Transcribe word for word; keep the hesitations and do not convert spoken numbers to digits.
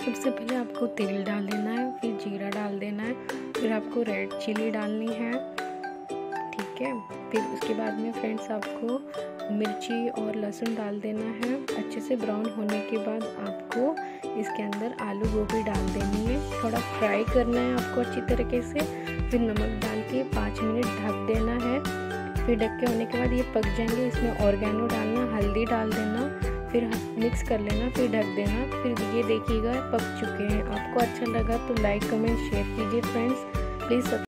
सबसे पहले आपको तेल डाल देना है, फिर जीरा डाल देना है, फिर आपको रेड चिली डालनी है, ठीक है। फिर उसके बाद में फ्रेंड्स आपको मिर्ची और लहसुन डाल देना है। अच्छे से ब्राउन होने के बाद आपको इसके अंदर आलू गोभी डाल देनी है, थोड़ा फ्राई करना है आपको अच्छी तरीके से। फिर नमक डाल के पाँच मिनट ढक देना है। फिर ढक के होने के बाद ये पक जाएंगे, इसमें ऑर्गेनो डालना, हल्दी डाल देना, फिर मिक्स कर लेना, फिर ढक देना। फिर ये देखिएगा पक चुके हैं। आपको अच्छा लगा तो लाइक कमेंट शेयर कीजिए फ्रेंड्स, प्लीज़।